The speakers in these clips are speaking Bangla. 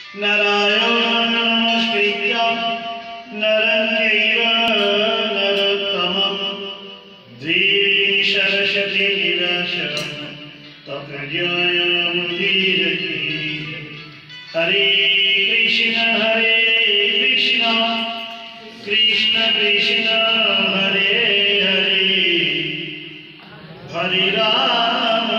नारायणं नमस्कृत्य नरं चैव नरोत्तमं देवीं सरस्वतीं व्यासं ततो जयमुदीरये। हरे कृष्ण कृष्ण कृष्ण हरे हरे, हरे राम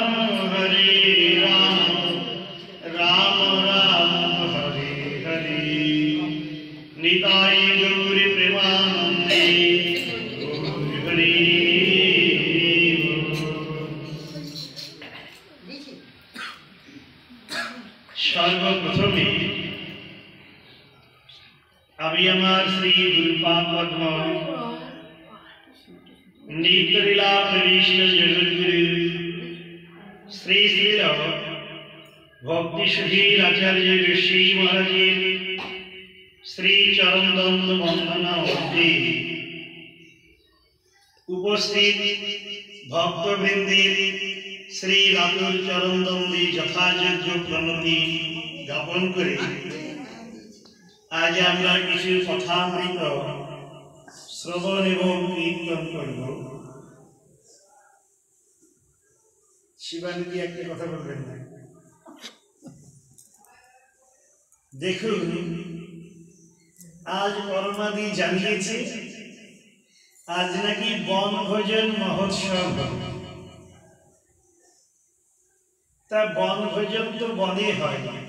राम राम हरे हरे। निताय गौर प्रेमानंदे गौर हरि। सर्वप्रथमे আমি আমার শ্রী গুরুপাদ পদ্ম নিত্যলীলা প্রবিষ্ট জগদ্গুরু শ্রী শ্রীল ভক্তি সুধীর আচার্য ঋষি মহারাজের শ্রী চরণদন্দ বন্দনা অবধি উপস্থিত ভক্তবৃন্দের শ্রী রাতুল চরণদন্দে যথাযোগ্য প্রণতি জ্ঞাপন করে आज আমরা কিছু কথামৃত শ্রবণ এবং কীর্তন করব। শিবানন্দী একটা কথা বলবেন না? দেখুন, আজ পরমাদি জানিয়েছে আজ নাকি বনভোজন মহোৎসব। তা বনভোজন তো বনে হয়,